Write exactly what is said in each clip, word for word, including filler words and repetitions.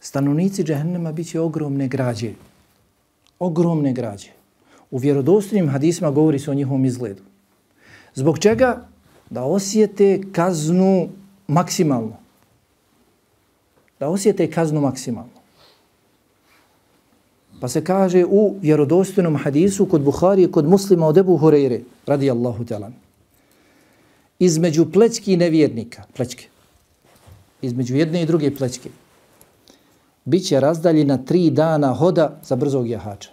Stanovnici džehennema bit će ogromne građe. Ogromne građe. U vjerodostojnim hadisima govori se o njihovom izgledu. Zbog čega? Da osjete kaznu maksimalno. Da osjete kaznu maksimalno. Pa se kaže u vjerodostojnom hadisu kod Buhari i kod Muslima od Ebu Hureyre, radijallahu ta'ala, između plećki i nevjernika, plećke, između jedne i druge plećke, bit će razdaljena tri dana hoda za brzog jahača.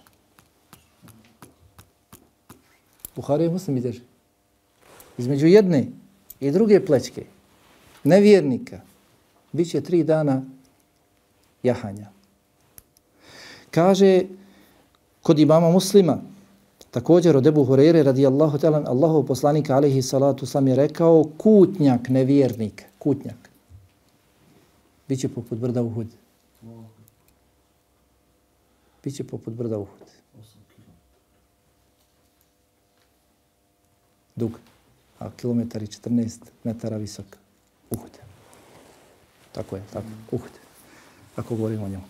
Buhari i Muslim ideš. Između jedne i druge plećke, nevjernika, bit će tri dana jahanja. Kaže kod imama Muslima, također od Ebu Hureyre radijallahu ta'ala, Allahov poslanika alejhi salatu vesselam je rekao, kutnjak nevjernik, kutnjak, bit će poput brda Uhud. Biće poput brda Uhud. Dug, a kilometar i četrnaest metara visok. Uhud. Tako je, tako, Uhud. Ako govorimo o njemu.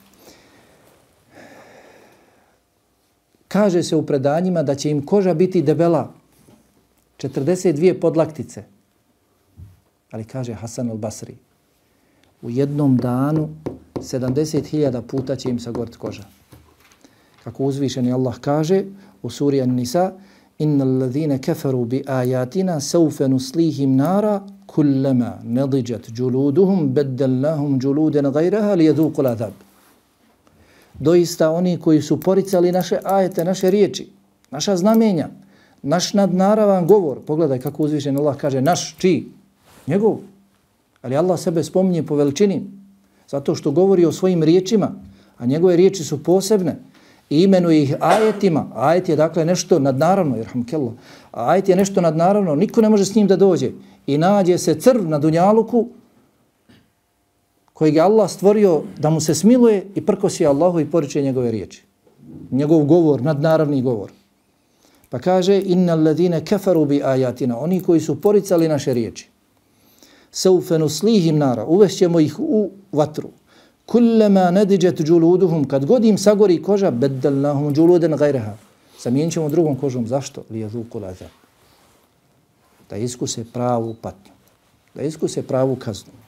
Kaže se u predanjima da će im koža biti debela, četrdeset dvije podlaktice. Ali kaže Hasan al-Basri, u jednom danu sedamdeset hiljada puta će im sagoriti koža. Kako uzvišeni Allah kaže u suri An-Nisa, innal ladhina kafaru bi ayatina sawfa nuslihim nara kullama nadijat juluduhum baddalnahum juludan ghayraha liyadhuqu al-adhab. Doista oni koji su poricali naše ajete, naše riječi, naša znamenja, naš nadnaravan govor. Pogledaj kako uzvišeni Allah kaže naš, čiji? Njegov. Ali Allah sebe spominje po veličini zato što govori o svojim riječima, a njegove riječi su posebne. I imenuje ih ajetima. Ajet je dakle nešto nadnaravno, jerhamkellah. Ajet je nešto nadnaravno, niko ne može s njim da dođe. I nađe se crv na dunjaluku kojeg je Allah stvorio da mu se smiluje i prkosi Allahu i poriče njegove riječi. Njegov govor, nadnaravni govor. Pa kaže, innal ladine kafaru bi ajatina, oni koji su poricali naše riječi. Sawfa nuslihim nara, uvešćemo ih u vatru. Kullama nadijat juluduhum, kad god im sagori koža, baddalnahum juludan ghayraha. Zamijenit ćemo drugom kožom. Zašto? Liyadhuqu al-adhab. Da iskuse pravu patnju. Da iskuse pravu kaznu.